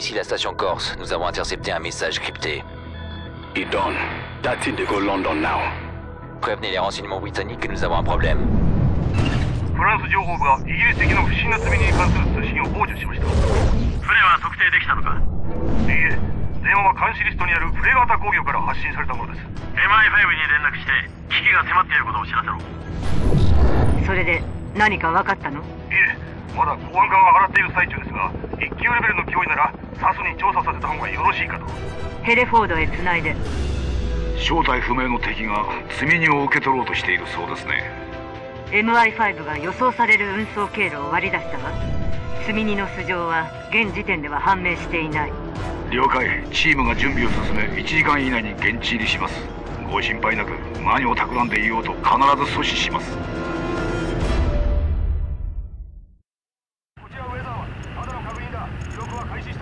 ici la station Corse. Nous avons intercepté un message crypté. Idon, that's it, they go London now. Prévenez les renseignements britanniques que nous avons un problème. フランス情報部がイギリス的な不審な罪に関する通信を傍受しました。船は測定できたのか？いいえ、電話は監視リストにあるフレガータ工業から発信されたものです。MI5 に連絡して危機が迫っていることを知らせろ。 それで何か分かったの？いえ、まだ公安側が払っている最中ですが、一級レベルの脅威ならサスに調査させた方がよろしいかと。 ヘレフォードへつないで。 正体不明の敵が積み荷を受け取ろうとしているそうですね。 MI5 が予想される運送経路を割り出したわ。積み荷の素性は現時点では判明していない。 了解。チームが準備を進め1時間以内に現地入りします。ご心配なく何を企んでいようと必ず阻止します。 こちらウェザーはまだの確認だ。記録は開始した。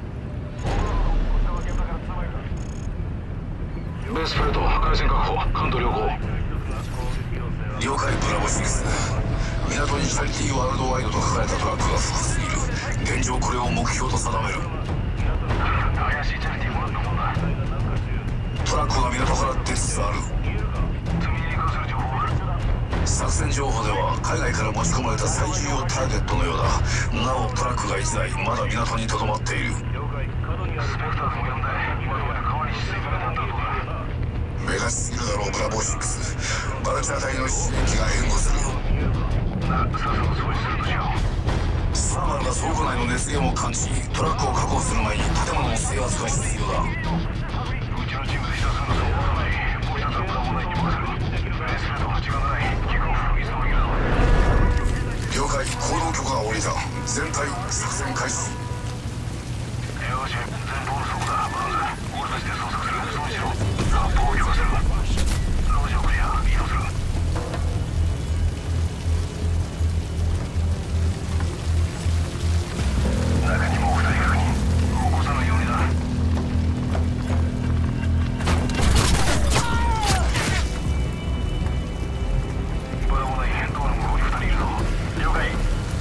ベースプレート回線確保。関東良好。 了解。ブラボ6。港にチャリティーワールドワイドと書かれたトラックが複数いる。現状これを目標と定める。 怪しいチャリティーもらったもんだ。 トラックが港から出つつある。 積み荷に関する情報は？ 作戦情報では海外から持ち込まれた最重要ターゲットのようだ。なおトラックが1台まだ港にとどまっている。 スペクターズも呼んで今どこで川に沈められたんだとか。 目立ちすぎるだろうブラボー6。バルチャー隊の出撃が援護する。 さっさと掃除するとしよう。 サーマルが倉庫内の熱源を感知。トラックを確保する前に建物の制圧が必要だ。 うちのチームで一つの情報がない。もう一つはブラボー9に任せる。ベースプレートは時間がない。キックオフ急ぎだ。 了解。行動許可が下りた。全体作戦開始。 よし、前方の倉庫だ。まず俺たちで捜索する。そうしろ。発砲を許可する。ロジをクリア。移動する。中にも2人確認。起こさないようにだ。ブラボー9、ドアの向こうに2人いるぞ。了解。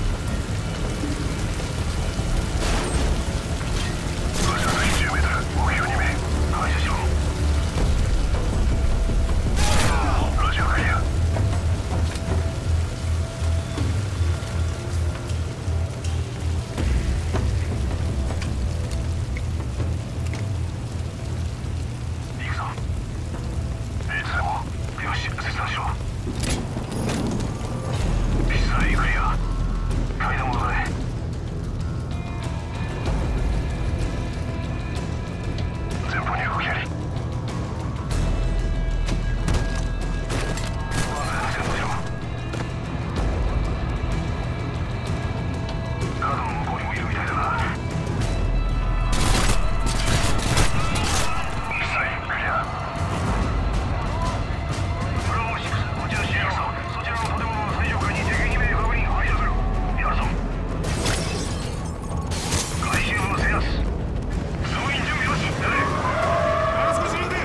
ロジャー10メートル。目標2名。排除しろ。ロジャークリア。行くぞ。いつでも。よし、切断しろ。ピストルクリア。階段戻れ。前方に動きあり。先導しろ。カードの向こうにもいるみたいだな。ミサイルクリア。ブラボー6、こちら支援者。そちらの建物の最上階に敵2名確認。排除する。やるぞ。回収部の制圧。総員準備よし。やれ。少し待て。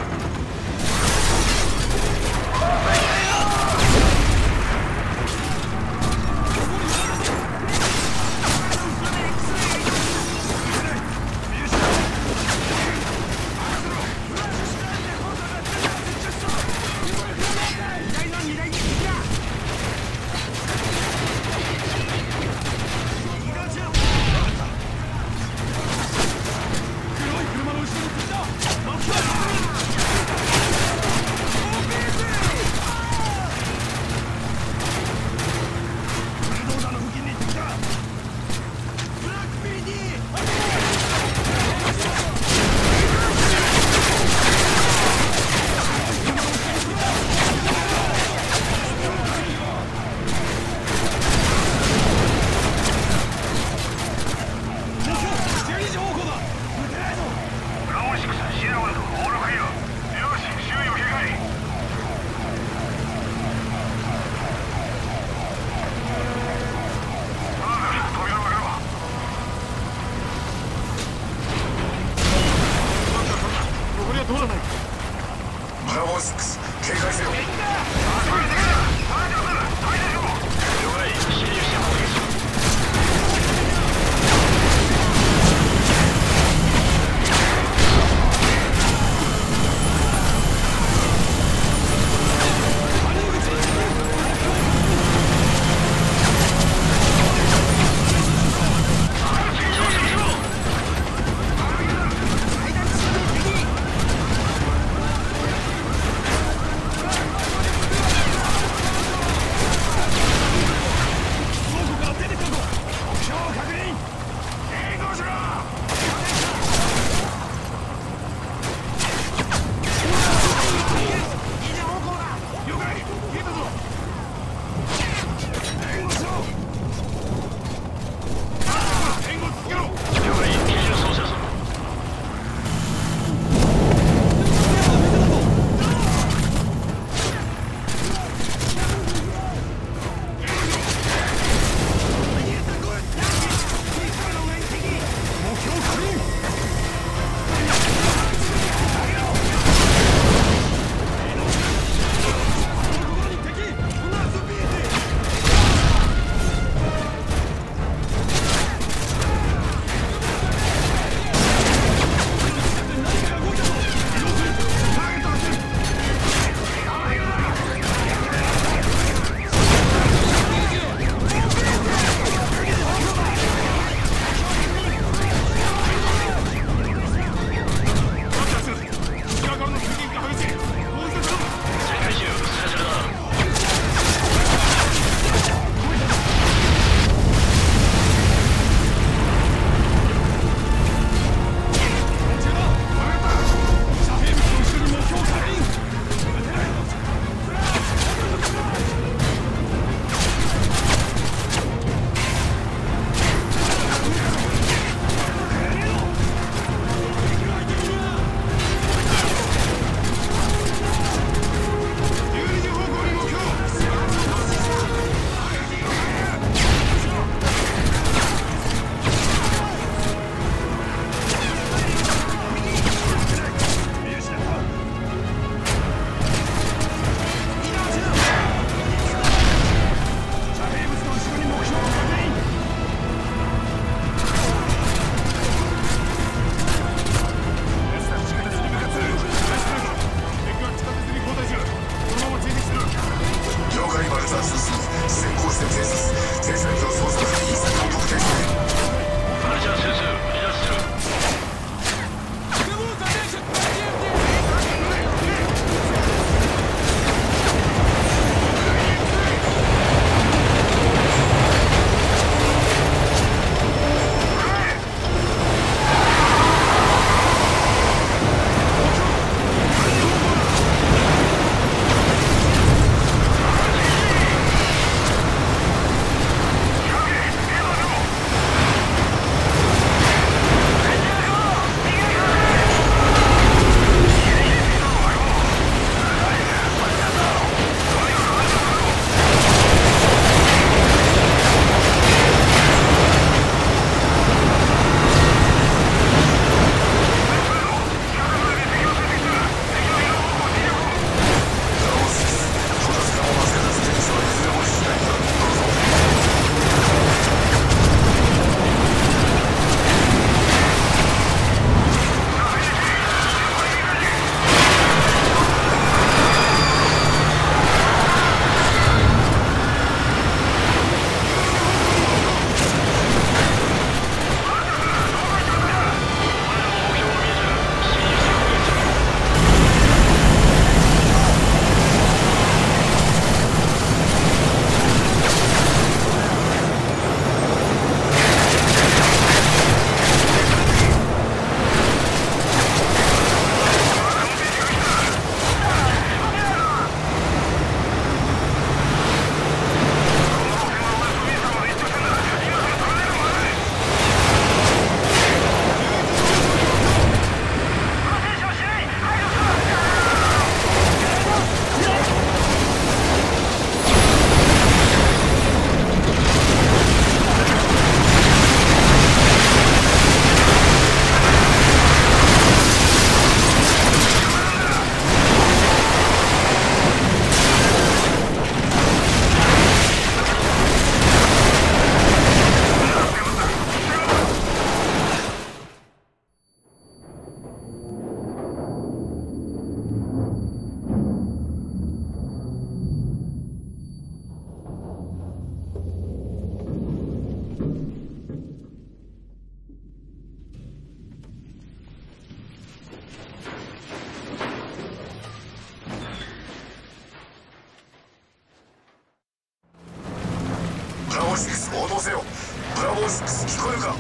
ボ6応答せよ。ブラボー6聞こえるか。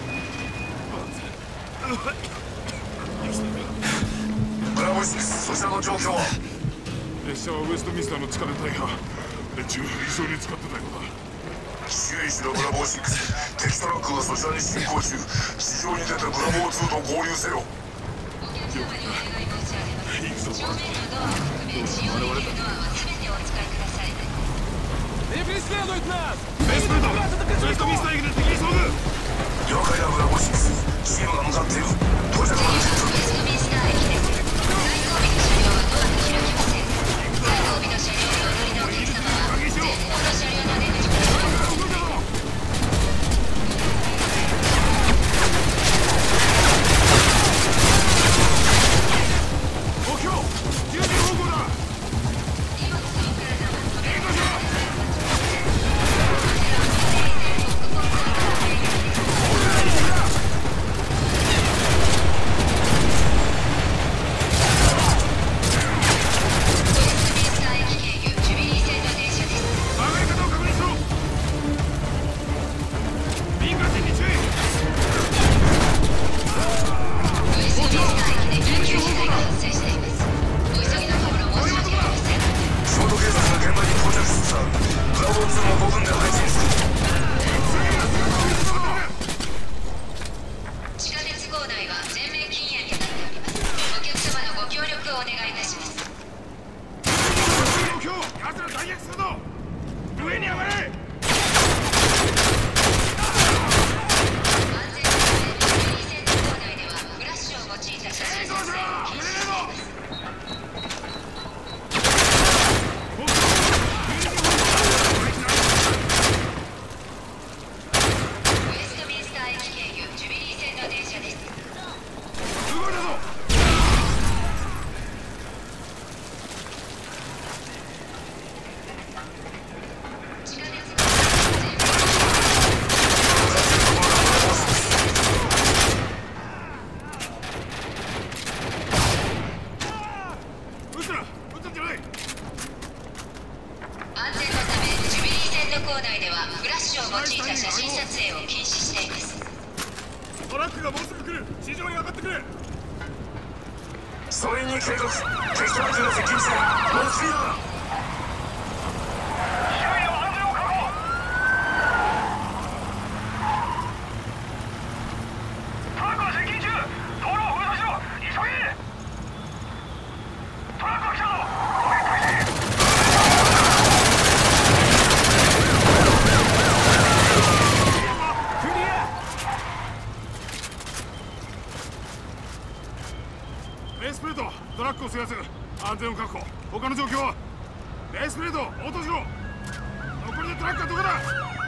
ブラボー6そちらの状況は。 列車はウエストミンスターの地下で大破。連中移送に使ってたようだ。 注意しろブラボー6。敵トラックがそちらに進行中。地上に出てブラボー2と合流せよ。 行くぞ。我々だ。 了解だブラボー6。チームが向かっている。到着まで10分。 トラックがもうすぐ来る。地上に上がってくれ。 それに計画。敵トラックが接近している。猛スピードだ。 周囲の安全を確保。トラックが接近中。道路を封鎖しろ。急げ。トラックが来たぞ。攻撃開始。 ベースプレート、トラックを制圧。安全を確保。他の状況は？ベースプレート、応答しろ。残りのトラックはどこだ？